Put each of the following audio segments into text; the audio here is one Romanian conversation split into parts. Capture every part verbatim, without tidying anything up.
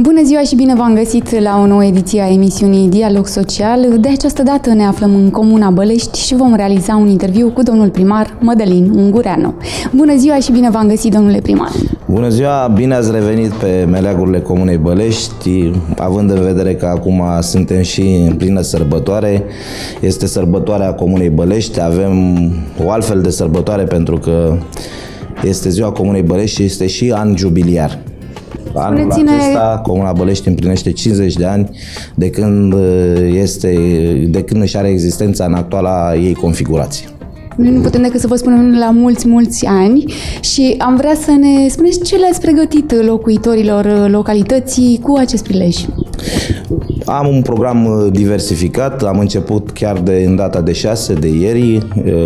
Bună ziua și bine v-am găsit la o nouă ediție a emisiunii Dialog Social. De această dată ne aflăm în Comuna Bălești și vom realiza un interviu cu domnul primar Mădălin Ungureanu. Bună ziua și bine v-am găsit, domnule primar! Bună ziua, bine ați revenit pe meleagurile Comunei Bălești, având în vedere că acum suntem și în plină sărbătoare. Este sărbătoarea Comunei Bălești, avem o altfel de sărbătoare pentru că este ziua Comunei Bălești și este și an jubiliar. Anul acesta, Comuna Bălești împlinește cincizeci de ani de când, este, de când își are existența în actuala ei configurație. Noi nu putem decât să vă spunem la mulți, mulți ani și am vrea să ne spuneți ce le-ați pregătit locuitorilor localității cu acest prilej. Am un program diversificat, am început chiar de în data de șase, de ieri,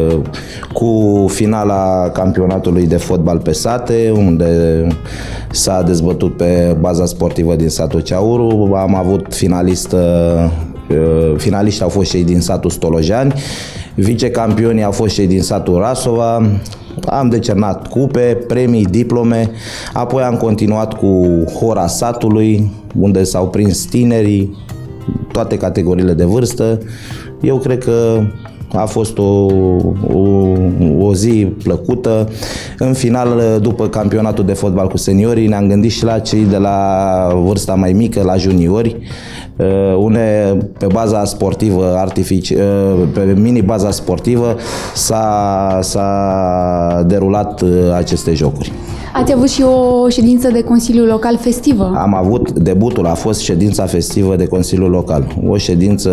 cu finala campionatului de fotbal pe sate, unde s-a dezbătut pe baza sportivă din satul Ceauru. Am avut finalistă, finaliști au fost cei din satul Stolojani, vicecampionii au fost cei din satul Rasova. Am decernat cupe, premii, diplome, apoi am continuat cu hora satului, unde s-au prins tinerii, toate categoriile de vârstă. Eu cred că a fost o, o, o zi plăcută. În final, după campionatul de fotbal cu seniorii, ne-am gândit și la cei de la vârsta mai mică, la juniori, une pe baza sportivă, artifici, pe mini-baza sportivă s-a, s-a derulat aceste jocuri. Ați avut și o ședință de Consiliu Local festivă? Am avut, debutul a fost ședința festivă de Consiliul Local, o ședință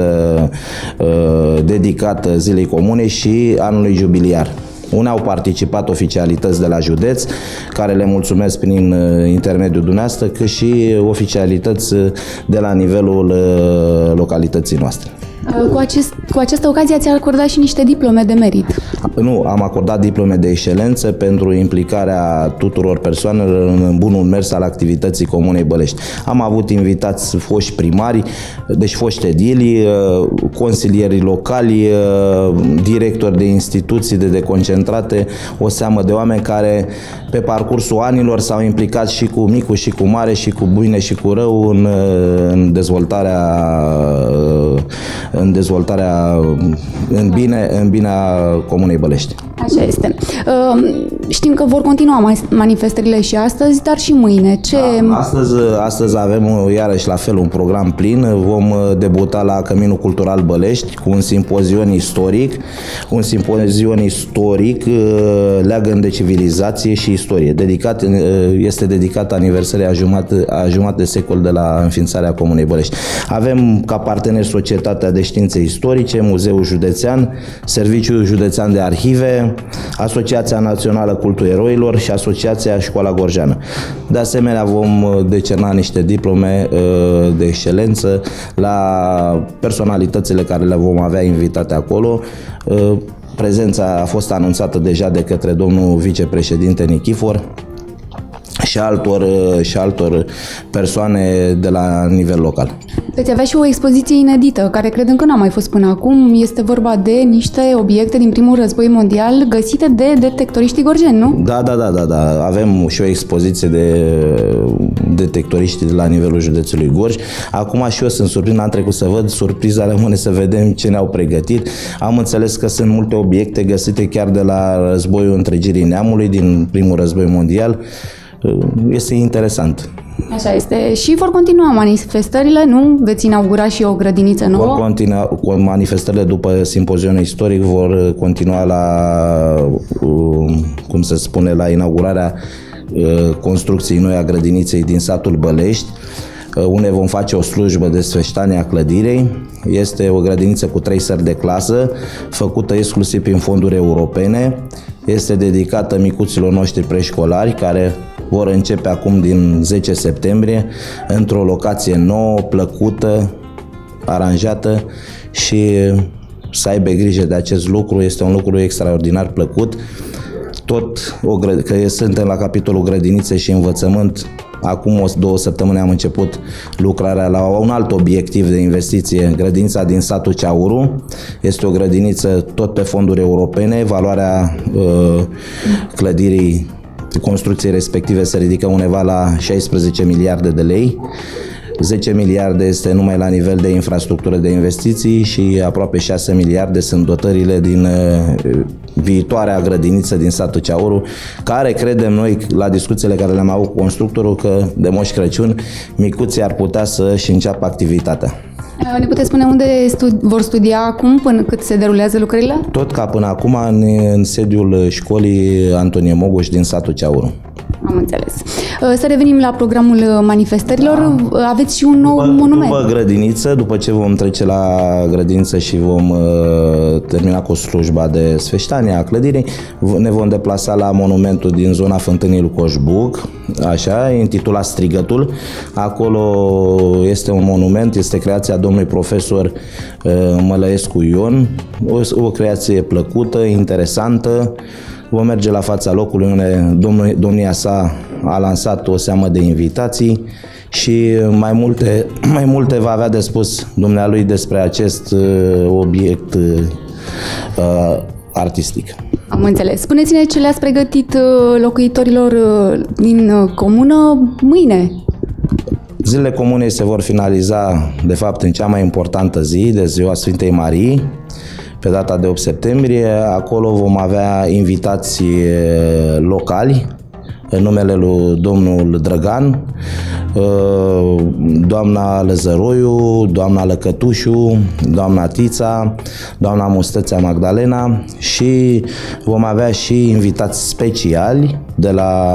uh, dedicată Zilei Comune și anului jubiliar. Unde au participat oficialități de la județ, care le mulțumesc prin intermediul dumneavoastră, cât și oficialități de la nivelul localității noastre. Cu, acest, cu această ocazie ați acordat și niște diplome de merit. Nu, am acordat diplome de excelență pentru implicarea tuturor persoanelor în bunul mers al activității Comunei Bălești. Am avut invitați foști primari, deci foști edili, consilieri locali, directori de instituții de deconcentrate, o seamă de oameni care pe parcursul anilor s-au implicat și cu micul și cu mare și cu bine și cu rău în, în dezvoltarea în dezvoltarea în bine, în bine a Comunei Bălești. Așa este. Știm că vor continua manifestările și astăzi, dar și mâine. Ce... Da, astăzi, astăzi avem iarăși la fel un program plin. Vom debuta la Căminul Cultural Bălești cu un simpozion istoric. Un simpozion istoric leagăn de civilizație și istorie. Dedicat, este dedicat aniversării a jumătate, a jumătate de secol de la înființarea Comunei Bălești. Avem ca parteneri Societatea de Științe Istorice, Muzeul Județean, Serviciul Județean de Arhive, Asociația Națională Cultul Eroilor și Asociația Școala Gorjeană. De asemenea, vom decerna niște diplome de excelență la personalitățile care le vom avea invitate acolo. Prezența a fost anunțată deja de către domnul vicepreședinte Nichifor și altor, și altor persoane de la nivel local. Veți avea și o expoziție inedită, care cred încă n-a mai fost până acum. Este vorba de niște obiecte din primul război mondial găsite de detectoriștii gorjeni, nu? Da, da, da, da, da. Avem și o expoziție de detectoriști de la nivelul județului Gorj. Acum și eu sunt surprins, am trecut să văd, surpriza rămâne să vedem ce ne-au pregătit. Am înțeles că sunt multe obiecte găsite chiar de la războiul întregirii neamului, din primul război mondial. Este interesant. Așa este. Și vor continua manifestările, nu? Veți inaugura și o grădiniță nouă? Vor continua cu manifestările după simpozionul istoric, vor continua la, cum se spune, la inaugurarea construcției noi a grădiniței din satul Bălești, unde vom face o slujbă de sfeștanie a clădirei. Este o grădiniță cu trei sări de clasă, făcută exclusiv prin fonduri europene. Este dedicată micuților noștri preșcolari, care vor începe acum din zece septembrie, într-o locație nouă, plăcută, aranjată și să aibă grijă de acest lucru. Este un lucru extraordinar plăcut. Tot o, că suntem la capitolul grădinițe și învățământ, acum o două săptămâni am început lucrarea la un alt obiectiv de investiție, grădinița din satul Ceauru. Este o grădiniță tot pe fonduri europene, valoarea uh, clădirii construcției respective se ridică undeva la șaisprezece miliarde de lei. zece miliarde este numai la nivel de infrastructură de investiții și aproape șase miliarde sunt dotările din viitoarea grădiniță din satul Ceauru, care credem noi, la discuțiile care le-am avut cu constructorul, că de Moș Crăciun micuții ar putea să-și înceapă activitatea. Ne puteți spune unde studi- vor studia acum, până cât se derulează lucrările? Tot ca până acum în, în sediul școlii Antonie Mogoș din satul Ceauru. Am înțeles. Să revenim la programul manifestărilor. Da. Aveți și un nou după, monument. După grădiniță, după ce vom trece la grădiniță și vom uh, termina cu slujba de sfeștanie a clădirii, ne vom deplasa la monumentul din zona Fântânii lui Coșbuc, așa, intitulat Strigătul. Acolo este un monument, este creația domnului profesor uh, Mălăescu Ion, o, o creație plăcută, interesantă. Vom merge la fața locului unde domnul, domnia sa a lansat o seamă de invitații și mai multe, mai multe va avea de spus dumnealui despre acest uh, obiect uh, artistic. Am înțeles. Spuneți-ne ce le-ați pregătit uh, locuitorilor uh, din uh, comună mâine. Zilele comunei se vor finaliza, de fapt, în cea mai importantă zi, de ziua Sfintei Marii, pe data de opt septembrie. Acolo vom avea invitații locali, în numele lui domnul Drăgan, doamna Lăzăroiu, doamna Lăcătușu, doamna Tița, doamna Mustățea Magdalena și vom avea și invitați speciali de la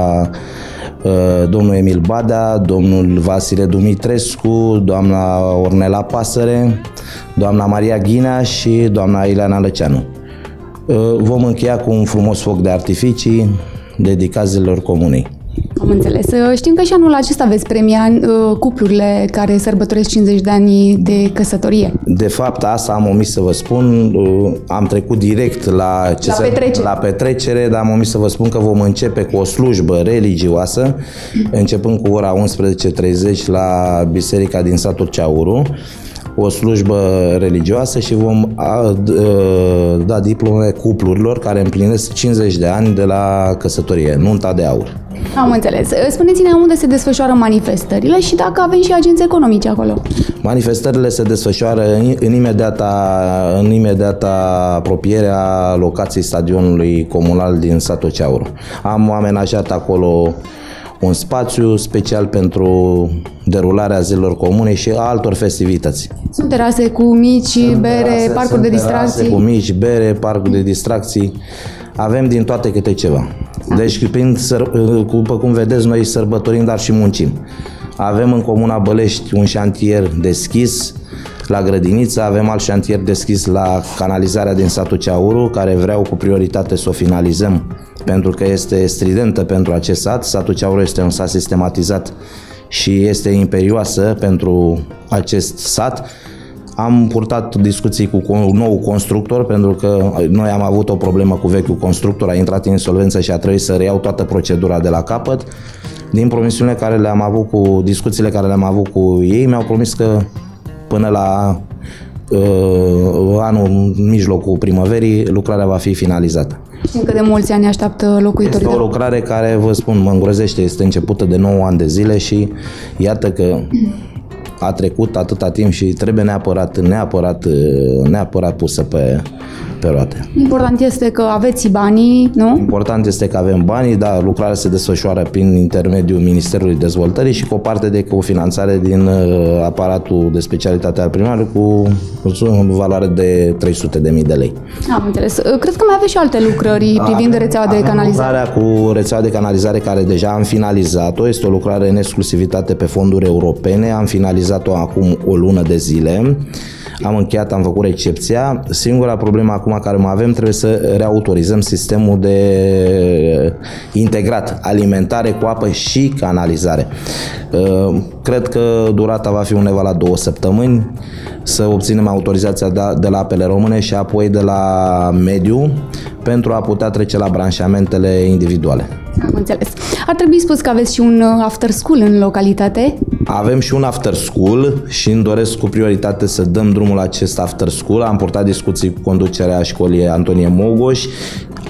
domnul Emil Badea, domnul Vasile Dumitrescu, doamna Ornela Pasăre, doamna Maria Ghinea și doamna Ileana Lăceanu. Vom încheia cu un frumos foc de artificii dedicat zilelor comunei. Am înțeles. Știm că și anul acesta veți premia cuplurile care sărbătoresc cincizeci de ani de căsătorie. De fapt, asta am omis să vă spun. Am trecut direct la, ce la, se, petrecere. la petrecere, dar am omis să vă spun că vom începe cu o slujbă religioasă, începând cu ora unsprezece și treizeci la biserica din satul Ceauru, o slujbă religioasă și vom a, a, da diplome cuplurilor care împlinesc cincizeci de ani de la căsătorie, nunta de aur. Am înțeles. Spuneți-ne unde se desfășoară manifestările și dacă avem și agenți economici acolo. Manifestările se desfășoară în, în, imediata, în imediata apropiere a locației stadionului comunal din satul Ceauru. Am amenajat acolo un spațiu special pentru derularea zilelor comune și a altor festivități. Sunt terase cu mici, sunt bere, terase, parcuri de distracții. Cu mici, bere, parcuri de distracții. Avem din toate câte ceva. Deci, prin, după cum vedeți, noi sărbătorim, dar și muncim. Avem în Comuna Bălești un șantier deschis la grădiniță, avem alt șantier deschis la canalizarea din satul Ceauru, care vreau cu prioritate să o finalizăm, pentru că este stridentă pentru acest sat. Satul Ceauru este un sat sistematizat și este imperioasă pentru acest sat. Am purtat discuții cu un nou constructor, pentru că noi am avut o problemă cu vechiul constructor, a intrat în insolvență și a trebuit să reiau toată procedura de la capăt. Din promisiunile care le-am avut cu discuțiile care le-am avut cu ei, mi-au promis că până la uh, anul, mijlocul primăverii, lucrarea va fi finalizată. Încă de mulți ani așteaptă locuitorii. Este o lucrare care, vă spun, mă îngrozește, este începută de nouă ani de zile și iată că a trecut atâta timp și trebuie neapărat, neapărat, neapărat pusă pe, pe roate. Important este că aveți banii, nu? Important este că avem banii, dar lucrarea se desfășoară prin intermediul Ministerului Dezvoltării și cu o parte de cofinanțare din aparatul de specialitate al primarului cu o valoare de trei sute de mii de lei. Am înțeles. Cred că mai aveți și alte lucrări privind rețeaua de canalizare. Lucrarea cu rețeaua de canalizare care deja am finalizat-o, este o lucrare în exclusivitate pe fonduri europene, am finalizat-o acum o lună de zile. Am încheiat, am făcut recepția. Singura problemă acum care mai avem, trebuie să reautorizăm sistemul de integrat, alimentare cu apă și canalizare. Cred că durata va fi undeva la două săptămâni să obținem autorizația de la Apele Române și apoi de la Mediu pentru a putea trece la branșamentele individuale. Am înțeles. Ar trebui spus că aveți și un after school în localitate? Avem și un after school și îmi doresc cu prioritate să dăm drumul la acest after school. Am purtat discuții cu conducerea școlii Antonie Mogoș.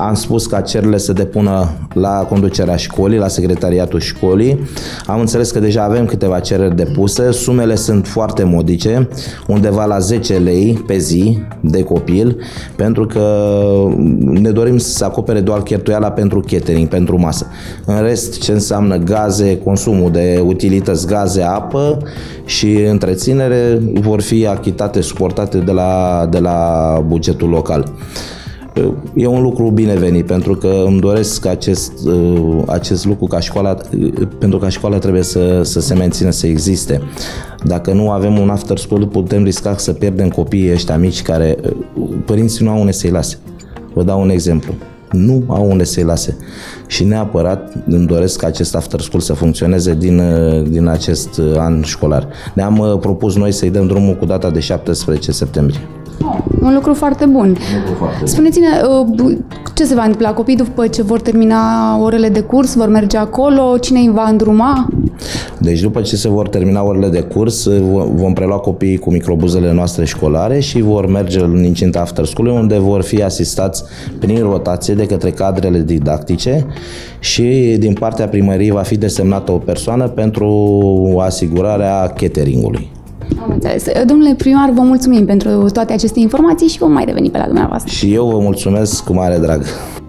am spus ca cererile să depună la conducerea școlii, la secretariatul școlii. Am înțeles că deja avem câteva cereri depuse, sumele sunt foarte modice, undeva la zece lei pe zi de copil, pentru că ne dorim să acopere doar cheltuiala pentru catering, pentru masă. În rest, ce înseamnă gaze, consumul de utilități, gaze, apă și întreținere vor fi achitate, suportate de la, de la bugetul local. E un lucru binevenit, pentru că îmi doresc acest, acest lucru ca școala, pentru că școala trebuie să, să se mențină, să existe. Dacă nu avem un after school, putem risca să pierdem copiii ăștia mici care părinții nu au unde să-i lase. Vă dau un exemplu. Nu au unde să-i lase. Și neapărat îmi doresc ca acest after school să funcționeze din, din acest an școlar. Ne-am propus noi să-i dăm drumul cu data de șaptesprezece septembrie. Un lucru foarte bun. Spuneți-ne, ce se va întâmpla? Copiii după ce vor termina orele de curs, vor merge acolo? Cine îi va îndruma? Deci după ce se vor termina orele de curs, vom prelua copiii cu microbuzele noastre școlare și vor merge în incinta after school, unde vor fi asistați prin rotație de către cadrele didactice și din partea primăriei va fi desemnată o persoană pentru asigurarea cateringului. Am înțeles. Domnule primar, vă mulțumim pentru toate aceste informații și vom mai reveni pe la dumneavoastră. Și eu vă mulțumesc cu mare drag.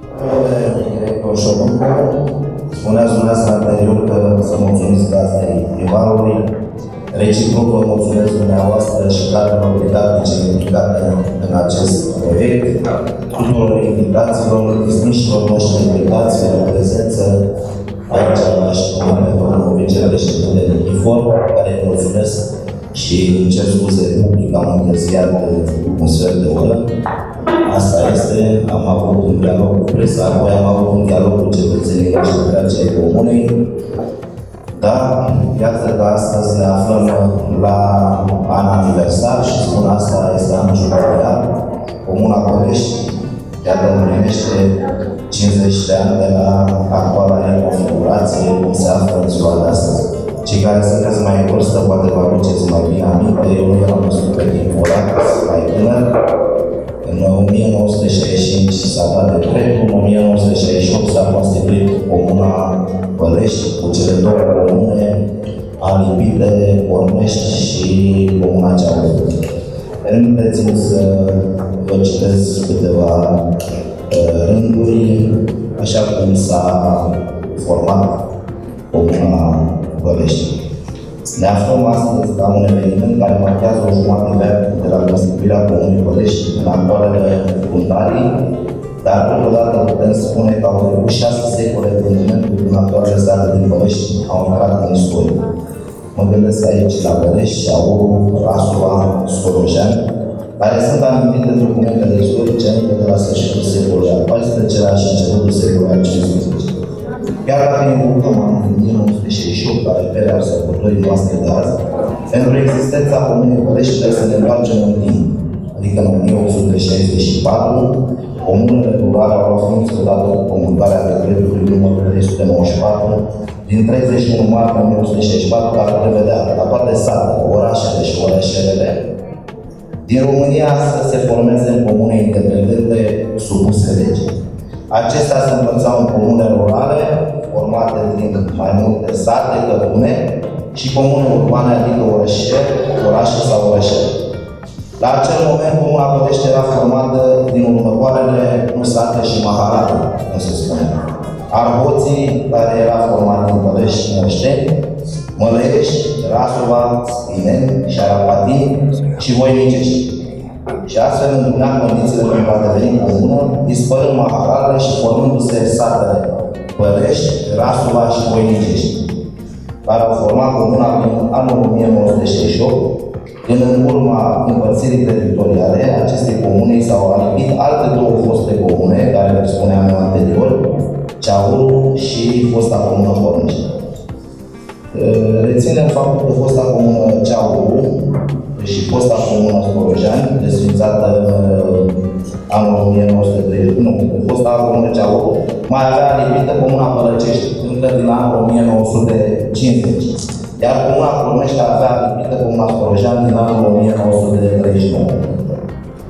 Spuneați dumneavoastră anterior că să mulțumiți de asta primarului. Reciproc vă mulțumesc dumneavoastră și cadrelor didactice implicate în acest proiect, tuturor invitațiilor, distinșilor noștri invitați de prezență aici la școală pe domnul vicepreședinte Nichifor, care îi mulțumesc și îmi cer scuze public, am întârziat un sfert de oră. Asta este, am avut un dialog cu presa, apoi am avut un dialog cu cetățenii noștri de acei comunei. Da, iată că astăzi ne aflăm la an aniversar și spun asta, este anul jubileuar. Comuna Bălești, iată, împlinește cincizeci de ani de la actuala ei configurație, cum se află în ziua de astăzi. Cei care sunteți mai în vârstă, poate vă aduceți mai bine aminte, eu nu eram văzut pe timpul ăla, mai tânăr. În o mie nouă sute șaizeci și cinci s-a dat de dreptul, în o mie nouă sute șaizeci și opt s-a constituit Comuna Bălești cu cele două comune, Alipite, Cornești și Comuna Cealaltă. Permiteți-mi să vă citesc câteva uh, rânduri, așa cum s-a format Comuna Bălești. Ne aflăm astăzi la un eveniment care marchează o jumătate de an de la constituirea Comunei Bălești în actualele fundarii, dar totodată putem spune că au trecut șase secole de momentul când actualele state din Bălești au intrat în istorie. Mă gândesc aici la Bălești, Șauru, Rasova, Sorojean, care sunt amintite de documentele istorice încă de la sfârșitul secolului al paisprezecelea și începutul secolului al cincisprezecea. Chiar dacă ne mutăm în o mie nouă sute șaizeci și opt, care pere al sărbătorii noastre de azi, pentru existența Comunei Bălești trebuie să ne întoarcem în timp. Adică în o mie opt sute șaizeci și patru, comunele rurale au luat funcție odată cu promulgarea decretului numărul trei sute nouăzeci și patru din treizeci și unu martie o mie opt sute șaizeci și patru, care prevedea la toate satele, orașele și orășelele din România să se formeze în comune independente supuse legii. Acestea se împărțeau în comune rurale, formate din mai multe sate, cătune, și comune urbane, adică orășeli, orașe sau orășele. La acel moment, Comuna Bălești era formată din următoarele nu sate și mahalate, cum se spune. Arboții, care era format din Bălești, Moșteni, Mălești, Rasova, Spineni, Șarapatini și Voinicești. Și astfel întrunea condițiile pentru a deveni comună, dispărând mahalalele și formându-se satele Bălești, Rasova și Voinicești, care au format comuna prin anul o mie nouă sute șaizeci și opt, când în urma împărțirii teritoriale acestei comune s-au alipit alte două foste comune, care le spuneam eu anterior, Ceauru și fosta comună Cornești. Reținem faptul că fosta comună Ceauru și fosta comună Sorojean, desfințată în anul o mie nouă sute treizeci, nu, fosta comună Ceauru, mai avea alipită Comuna Bălăcești încă din anul o mie nouă sute cincizeci. Iar Comuna Cornești avea alipită Comuna Sorojean din anul o mie nouă sute treizeci și nouă.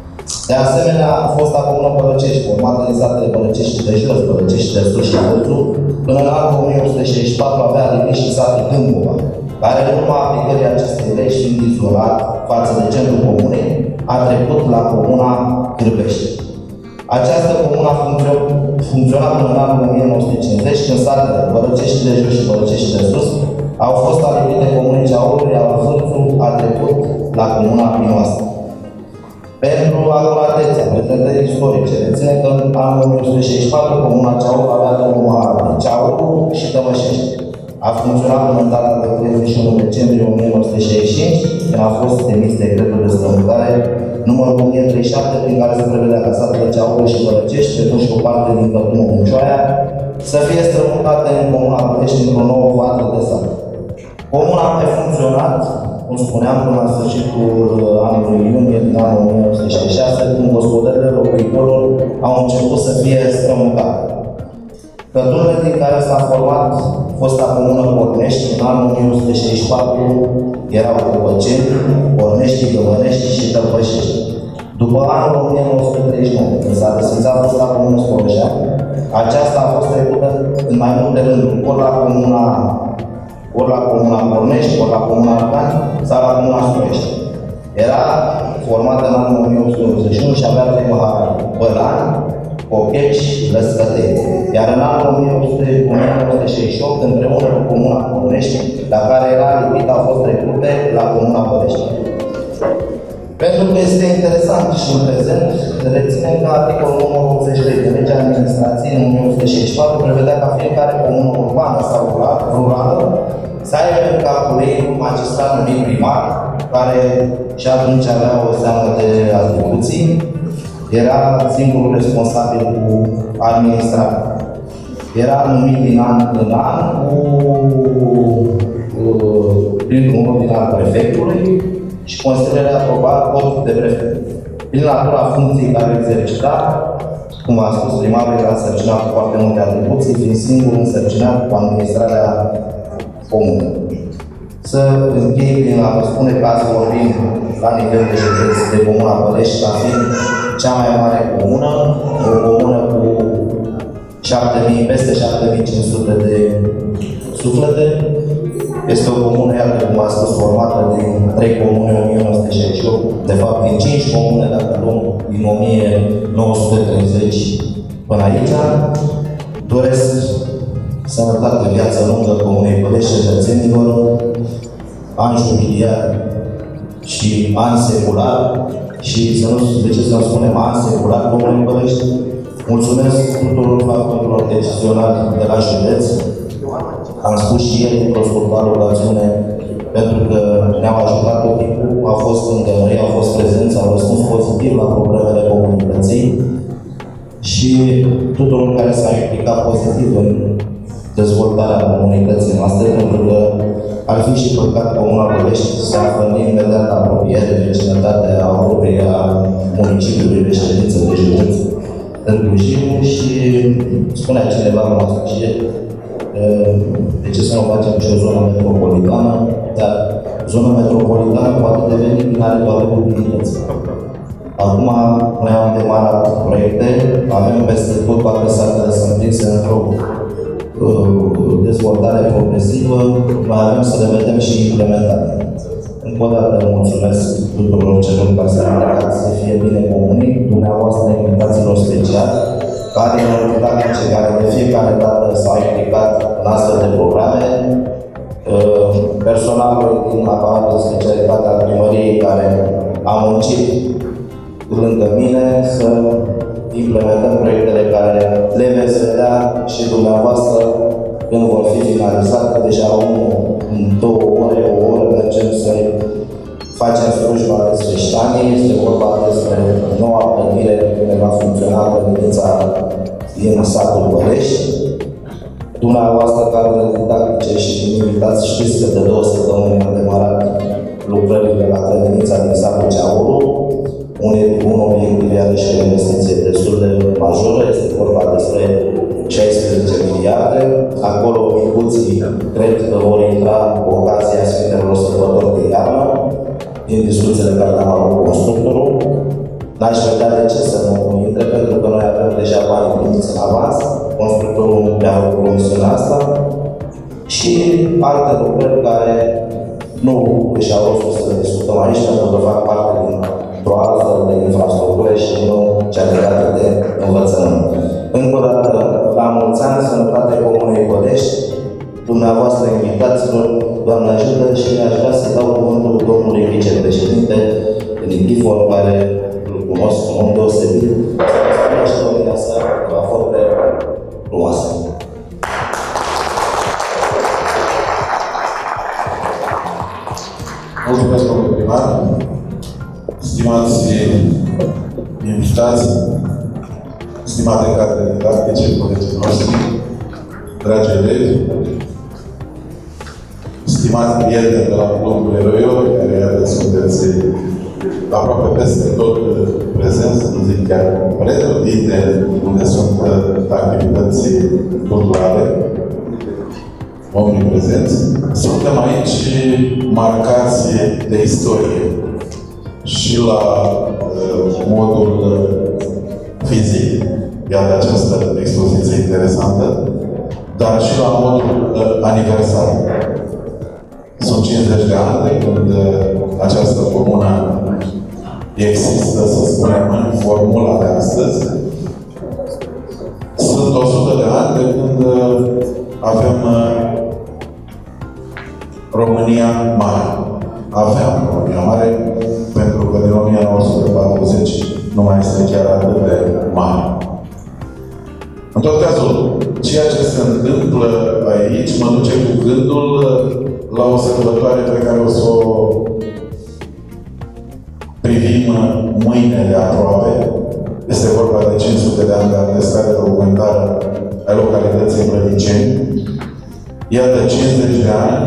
De asemenea, a fost comună Bălăcești, formată din satele Bălăcești de jos, Bălăcești de sus și Vâlțu, până în anul o mie opt sute șaizeci și patru avea limit și satul Câmpova, care în urma aplicării acestei legi, fiind izolat față de centrul comunei, a trecut la comuna Cârbești. Această comună a funcționat până în anul o mie nouă sute cincizeci, când satele Bălăcești de jos și Bălăcești de sus au fost alipite comunei Ceaurului, iar Vâlțu a trecut la comuna Pinoasă. Pentru acuratețea prezentării istorice, reține că în anul o mie opt sute șaizeci și patru comuna Ceauru avea două mari, Ceauru și Tămășești. A funcționat până în data de treizeci și unu decembrie o mie nouă sute șaizeci și cinci, când a fost emis decretul de strămutare numărul o mie treizeci și șapte, prin care se prevedea ca satele Ceauru și Bălăcești, precum și o parte din Căltunul Muncioaia, să fie strămutate în comuna Bălăcești într-o nouă față de sat. Comuna a funcționat, cum spuneam, până la sfârșitul anului iunie din anul o mie nouă sute șaizeci și șase, când gospodările locuitorilor au început să fie strămutate. Călturile din care s-a format fosta comună Cornești, în anul o mie opt sute șaizeci și patru erau Căpăceni, Cornești, Gămănești și Tălpășești. După anul o mie nouă sute treizeci și nouă, când s-a desfințat fosta comună Scorășean, aceasta a fost trecută în mai multe rânduri, ori la comuna ori la comuna Cornești, ori la comuna Arcani, sau la comuna Scorești. Era formată în anul o mie opt sute optzeci și unu și avea trei măhare, Bălani, Cocheci, Lăscăteni. Iar în anul o mie opt sute șaizeci și opt, împreună cu comuna Cornești, la care era lipit, au fost trecute la comuna Bălești. Pentru că este interesant și în prezent, reținem că articolul numărul optzeci și trei de legea administrației în o mie opt sute șaizeci și patru prevedea ca fiecare comună urbană sau rurală să aibă în capul ei un magistrat numit primar, care și atunci avea o seamă de atribuții, era singurul responsabil cu administrarea. Era numit din an în an cu printr-un ordinar prefectului și consilierea aprobat tot de prefect. Prin natura funcției care exercita, cum am spus, primarul era însărcinat cu foarte multe atribuții, fiind singur însărcinat cu administrarea comună. Să închei prin a vă spune că azi vorbim la nivel de județ de comuna Bălești, ca fiind cea mai mare comună, o comună cu șapte mii, peste șapte mii cinci sute de suflete. Este o comună, iată cum a spus, formată din trei comune o mie nouă sute șaizeci și opt, de fapt din cinci comune, dacă luăm din o mie nouă sute treizeci până aici. Doresc sănătate, viață lungă comunei Bălești, cetățenilor, ani jubiliar și ani secular, și să nu, de ce să nu spunem ani secular comunei Bălești. Mulțumesc tuturor factorilor decizionali de la județ. Am spus și ieri într-o scurtă rugăciune, pentru că ne-au ajutat tot timpul, au fost îndemnări, au fost prezenți, au răspuns pozitiv la problemele comunității și tuturor care s-au implicat pozitiv în dezvoltarea comunității noastre, pentru că ar fi și păcat comuna Bălești să află în imediat apropiere, vecinătatea apropiere a municipiului de ședință de județ Târgu Jiu și spunea cineva cum a spus și de ce să nu facem și o zonă metropolitană, dar zona metropolitană poate deveni din are toate mobilități. Acum noi am demarat proiecte, avem peste tot toate satele sunt prinse într-o uh, dezvoltare progresivă, mai avem să le vedem și implementate. Încă o dată mulțumesc tuturor celor care s-au implicat să fie bine comunii, dumneavoastră invitațiilor speciali, care practice care de fiecare dată s-au implicat în astfel de programe, personalul din aparatul de specialitate al primăriei care a muncit lângă mine să implementăm proiectele care le veți vedea și dumneavoastră când vor fi finalizate. Deja unul, în două ore, o oră, mergem să facem slujba despre Ștanii. Este vorba despre noua clădire care va funcționa grădinița din satul Bălești. Dumneavoastră, cadrele didactice și invitați, știți că de două săptămâni am demarat lucrările la grădinița din satul Ceauru. Un obiectiv iarăși o investiție destul de majoră, este vorba despre șaisprezece miliarde. Acolo micuții cred că vor intra cu ocazia Sfintelor Sărbători de iarnă, din discuțiile care am avut cu constructorul. N-aș vedea de ce să nu intre, pentru că noi avem deja banii primiți în avans, constructorul ne-a făcut promisiunea asta și alte lucruri care nu își au rostul să le discutăm aici, pentru că fac parte dintr-o altfel de infrastructură și nu cea legată de învățământ. Încă o dată, la mulți ani, sănătate Comunei Bălești, dumneavoastră invitaților, Doamne ajută, și aș vrea să dau cuvântul domnului vicepreședinte Nichifor, care îl cunosc în mod deosebit, să spună și domnia sa că a fost de frumoasă. Mulțumesc, domnule primar, stimați invitați, stimate cadre didactice, colegii noștri, dragi elevi, stimați prieteni de la Clubul Eroilor, care iată sunteți aproape peste tot prezenți, să nu zic chiar pretutinde, unde sunt activități culturale, omniprezenți. Suntem aici marcați de istorie și la uh, modul uh, fizic, iată această expoziție interesantă, dar și la modul uh, aniversar. Sunt cincizeci de ani de când uh, această comună există, să spunem, în formula de astăzi. Sunt o sută de ani de când uh, avem uh, România Mare. Aveam România Mare, pentru că din o mie nouă sute patruzeci nu mai este chiar atât de mare. În tot cazul, ceea ce se întâmplă aici mă duce cu gândul la o sărbătoare pe care o să o privim mâine de aproape. Este vorba de cinci sute de ani de atestare documentară a localității Brădiceni. Iată cincizeci de ani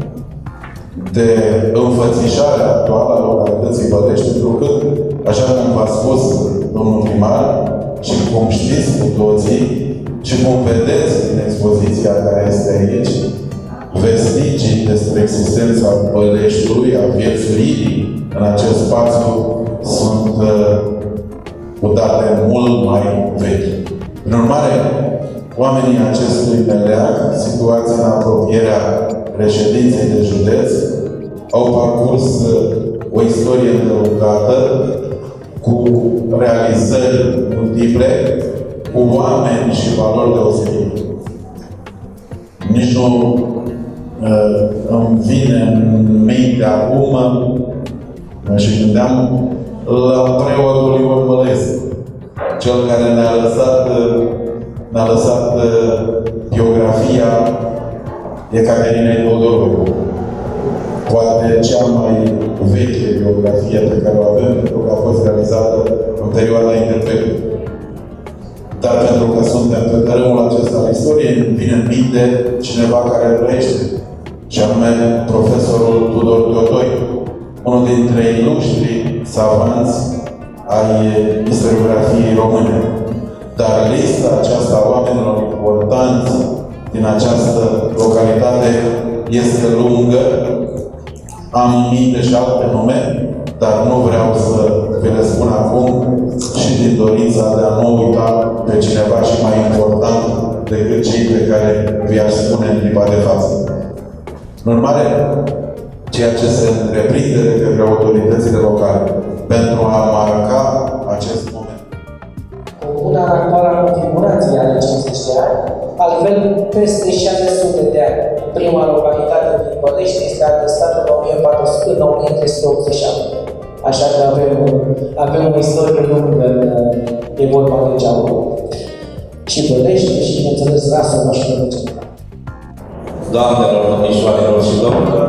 de înfățișare actuală a localității Bălești, pentru că, așa cum v-a spus domnul primar, și cum știți cu toții, și cum vedeți din expoziția care este aici, vestigii despre existența Băleștiului, a viețuirii în acest spațiu, sunt uh, cu date mult mai vechi. În urmare, oamenii acestui meleag, situați în apropierea reședinței de județ, au parcurs o istorie îndelungată, cu realizări multiple, cu oameni și valori deosebite. Nici nu uh, îmi vine în minte acum, și gândeam la preotul Ion Mălescu, cel care ne-a lăsat, ne-a lăsat biografia Ecaterinei Teodoroiu. Poate cea mai veche biografie pe care o avem, pentru că a fost realizată în perioada interpretului. Dar pentru că suntem pe tărâmul acesta al istoriei, îmi vine în minte cineva care trăiește, și anume profesorul Tudor Teotoi, unul dintre iluștri savanți ai istoriografiei române. Dar lista aceasta a oamenilor importanți din această localitate este lungă. Am în minte și alte nume, dar nu vreau să vi le spun acum, și din dorința de a nu uita pe cineva și mai important decât cei pe care vi-aș spune în clipa de față. În urmare, ceea ce se întreprinde de către autoritățile locale pentru a marca acest moment. Comuna în actuala configurație are cincizeci de ani, altfel peste șase sute de ani. Prima localitate din Bălești este atestată în o mie patru sute, în o mie trei sute optzeci și șapte. Așa că avem, avem o istorie lungă de vorba de geamă. Și Bălești, și bineînțeles Rasul, și Bălești. Doamnelor, domnișoarelor și domnilor,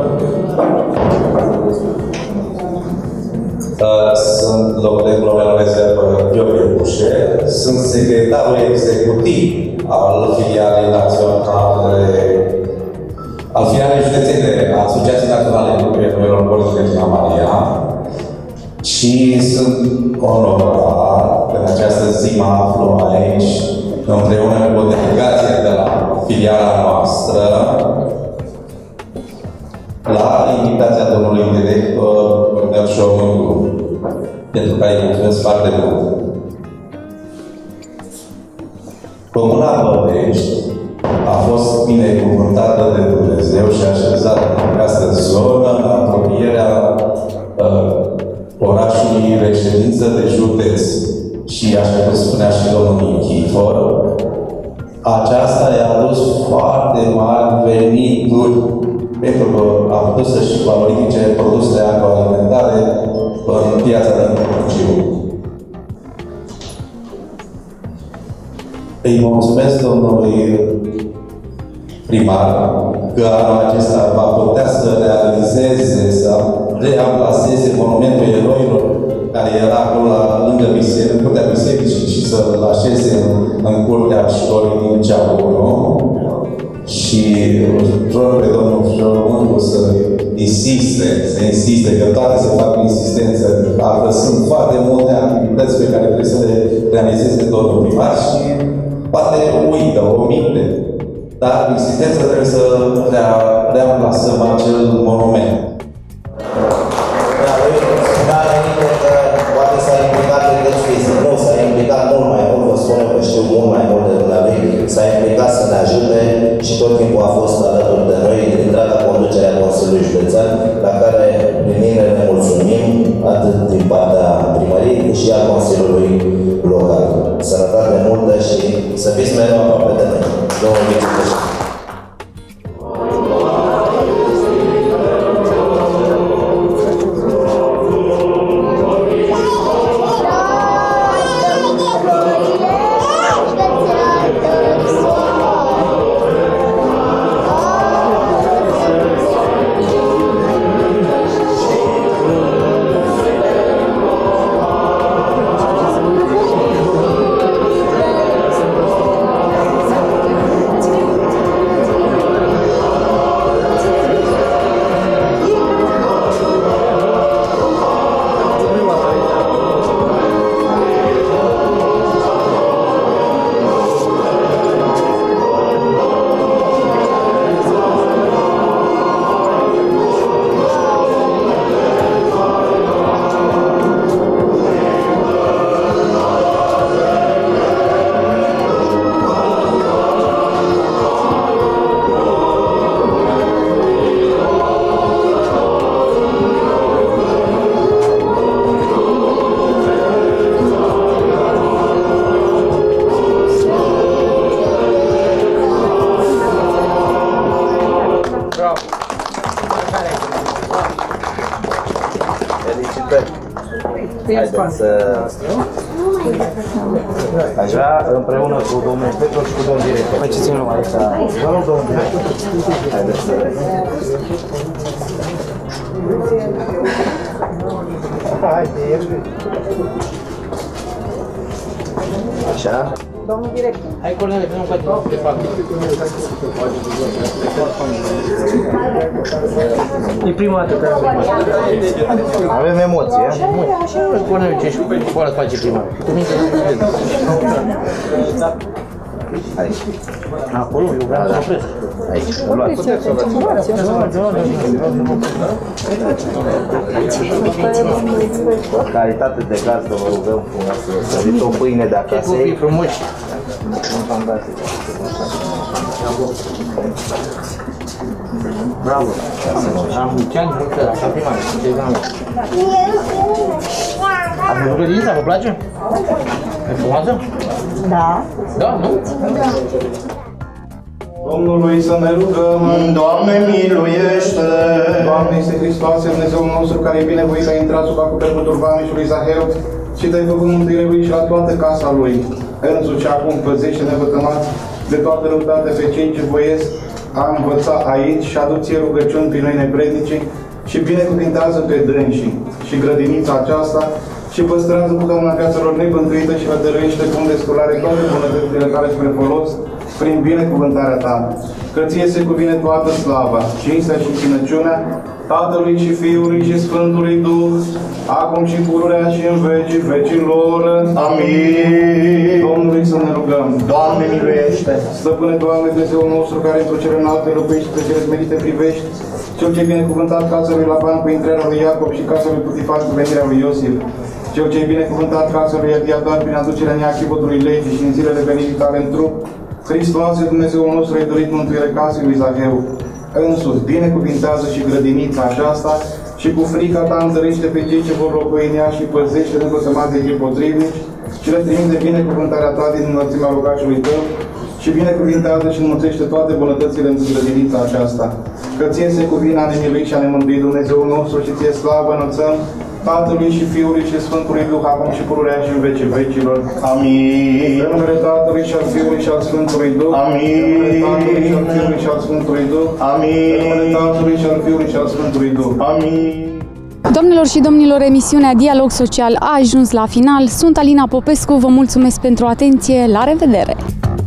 sunt locuitorul meu în rezervă Gheorghe Bușe, sunt secretarul executiv al filialei naționale, al filialei județene a Asociației Naționale de Lucrătorilor Bolilor de Regina Maria, și sunt onorat că în această zi mă aflu aici împreună cu o delegație de la filiala noastră, la invitația domnului director Cornel Șomângru. pentru care îi mulțumesc foarte mult. Comuna Bălești a fost binecuvântată de Dumnezeu și a așezat în această zonă, în apropierea uh, orașului reședință de județ. Și, așa cum spunea și domnul Nichifor, aceasta i-a adus foarte mari venituri pentru că a putut să-și valorifice produsele agroalimentare în piața din Târgu. Îi mulțumesc domnului primar că anul acesta va putea să realizeze, să reamplaseze monumentul eroilor care era acolo la, lângă biserică, în curtea bisericii și să-l așeze în, în curtea școlii din Ceauno. Și rog pe domnul Jomându să insiste, să insiste, că toate se fac cu insistență. Că sunt foarte multe activități pe care trebuie să le realizeze domnul primar și poate uită, omite. Dar cu insistență trebuie să reamplasăm acel monument. Poate s-a implicat în desfiță. Nu, s-a implicat mult mai mult, vă spun că știu mult mai mult de dumneavoastră. S-a implicat să ne ajute și tot timpul a fost alături de noi din întreaga conducere a Consiliului Județean, la care primire ne mulțumim atât din partea primăriei cât și a Consiliului Local. Sănătate multă și să fiți mereu aproape de noi. Domnul vicepreședinte. Haideți să... Aș vrea împreună cu domnul Petru și cu domnul director. Mai ce țin lumea asta? Vă rog, domnul director. Haideți să... Haide, așa. Domnul director. Hai, Cornele, nu poate de fapt. E prima dată care avem emoții, a? Așa, Cornele, ce și poate face prima. Tu minte? Aici. Acolo, eu vreau să opresc. Aici, să luați. Calitate de gazdă, vă rugăm frumos să săriți o pâine de acasă. Copii frumoși. Bravo. Am mulți ani, multă, așa prima, ați văzut grădinița, vă place? E frumoasă? Da. Da, nu? Domnului să ne rugăm. Doamne, miluiește! Doamne, este Hristoase, Dumnezeul nostru, care e binevoit, a intrat sub acoperul turbanului și lui Zaheu și te-ai făcut mântuire lui și la toată casa lui. Însuși acum păzește-ne vătămați de toată răutatea pe cei ce voiesc a învăța aici și aduție rugăciuni pe noi neprednici și binecuvintează pe dânsii și grădinița aceasta și păstrează totdeauna viața lor nebântuită și vă dăruiește cum desculare toate bunătățile tale spre folos prin binecuvântarea ta. Că ție se cuvine toată slava, cinstea și înțelepciunea Tatălui și Fiului și Sfântului Duh, acum și pururea și în vecii vecilor. Amin. Domnului să ne rugăm. Doamne, miluiește! Stăpâne, Doamne, Dumnezeul nostru, care într-o cele înalte locuiești și pe cele smerite privești, Cel ce binecuvântat casa lui Laban cu intrarea lui Iacob și casa lui Putifar cu venirea lui Iosif, Cel ce e binecuvântat casele lui Adiadar prin aducerea neachivotului legii și în zilele venite tale în trup, Hristoase, Dumnezeul nostru, ai dorit mântuirea casei lui Zaheu. Însuți, binecuvintează și grădinița aceasta și cu frica ta întărește pe cei ce vor locui în ea și păzește nevătămați de cei potrivnici și le trimite binecuvântarea ta din înălțimea locașului tău și binecuvintează și înmulțește toate bunătățile în grădinița aceasta. Că ție se cuvine a ne milui și a ne mântui Dumnezeul nostru și ție slavă înălțăm Tatălui și Fiului și Sfântului Duh, acum și pururea și în vecii vecilor. Amin. În numele Tatălui și al Fiului și al Sfântului Duh. Amin. În numele Tatălui și al Fiului și al Sfântului Duh. Amin. În numele Tatălui și al Fiului și al Sfântului Duh. Amin. Doamnelor și domnilor, emisiunea Dialog Social a ajuns la final. Sunt Alina Popescu, vă mulțumesc pentru atenție, la revedere!